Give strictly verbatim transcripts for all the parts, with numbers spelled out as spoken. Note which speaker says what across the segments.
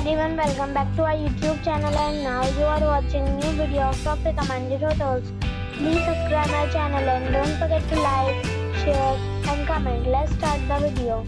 Speaker 1: everyone, welcome back to our YouTube channel, and now you are watching new videos of recommended hotels. Please subscribe my channel and don't forget to like, share and comment. Let's start the video.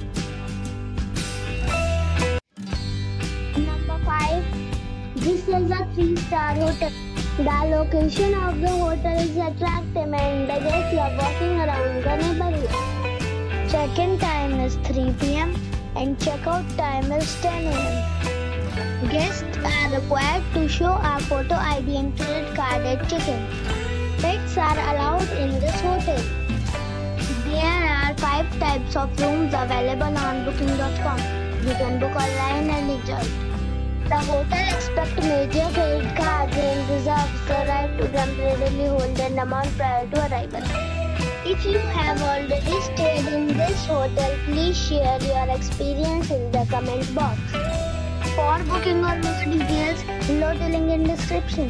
Speaker 1: Number five. This is a three star hotel. The location of the hotel is attractive and the guests love walking around the neighborhood. Check-in time is three p m and checkout time is ten a m Guests are required to show a photo I D and credit card at check-in. Pets are allowed in this hotel. There are five types of rooms available on booking dot com. You can book online and enjoy it. The hotel expects major credit cards and reserves the right to temporarily hold an amount prior to arrival. If you have already stayed in this hotel, please share your experience in the comment box. For booking or more details, below the link in description.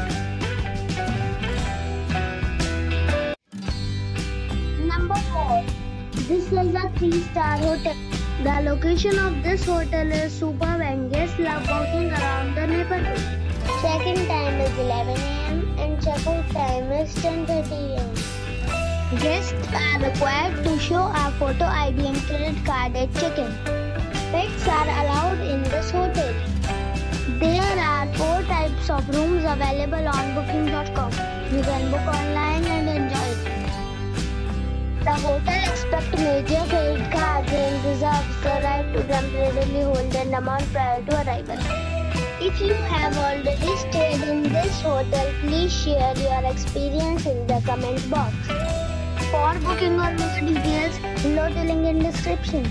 Speaker 1: Number four. This is a three star hotel. The location of this hotel is superb and guests love walking around the neighborhood. Check-in time is eleven a m and checkout time is ten thirty a m Guests are required to show a photo I D and credit card at check-in. Pets are allowed in this hotel. There are four types of rooms available on booking dot com. You can book online and enjoy it. The hotel expects major credit cards and reserves the right to temporarily hold an amount prior to arrival. If you have already stayed in this hotel, please share your experience in the comment box. For booking or more details, below the link in description.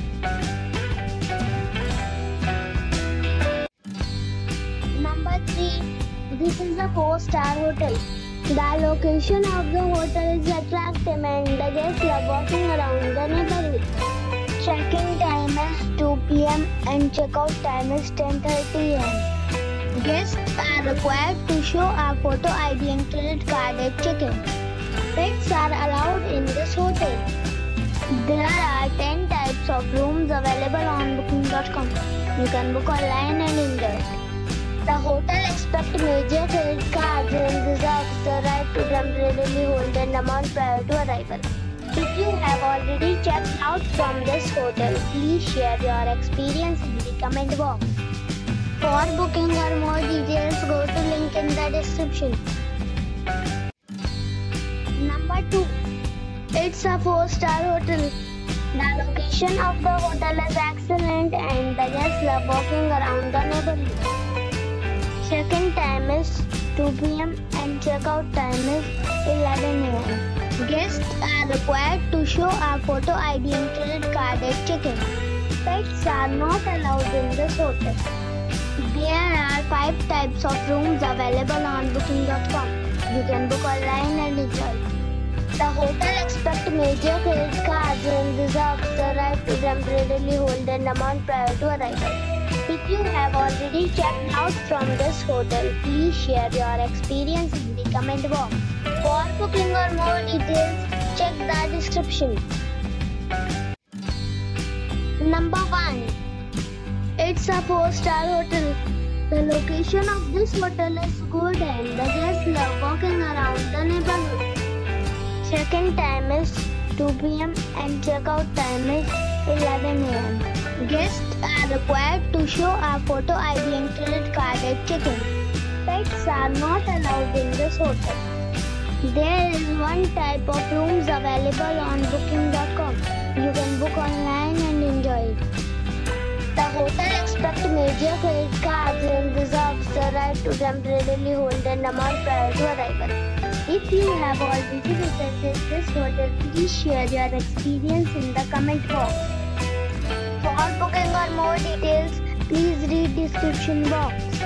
Speaker 1: Number three. This is a four star hotel. The location of the hotel is attractive and the guests love walking around the neighborhood. Check-in time is two p m and checkout time is ten thirty a m Guests are required to show a photo I D and credit card at check-in. Pets are allowed in this hotel. There are ten types of rooms available on booking dot com. You can book online and enjoy it. The hotel expects major credit cards and reserves the right to temporarily hold an amount prior to arrival. If you have already checked out from this hotel, please share your experience in the comment box. For booking or more details, go to link in the description. Number two. It's a four star hotel. The location of the hotel is excellent and the guests love walking around the neighborhood. Check-in time is two p m and checkout time is eleven a m Guests are required to show a photo I D and credit card at check-in. Pets are not allowed in this hotel. There are five types of rooms available on booking dot com. You can book online and enjoy it. The hotel expects major credit cards and reserves the right to temporarily hold an amount prior to arrival. If you have already checked out from this hotel, please share your experience in the comment box. For booking or more details, check the description. Number one. It's a four star hotel. The location of this hotel is good and the guests love walking around the neighborhood. Check-in time is two p m and checkout time is eleven a m Guests are required to show a photo I D and credit card at check-in. Pets are not allowed in this hotel. There is one type of rooms available on booking dot com. You can book online and enjoy it. The hotel expects major credit cards and reserves the right to temporarily hold an amount prior to arrival. If you have already visited this hotel, please share your experience in the comment box. For booking or more details, please read description box.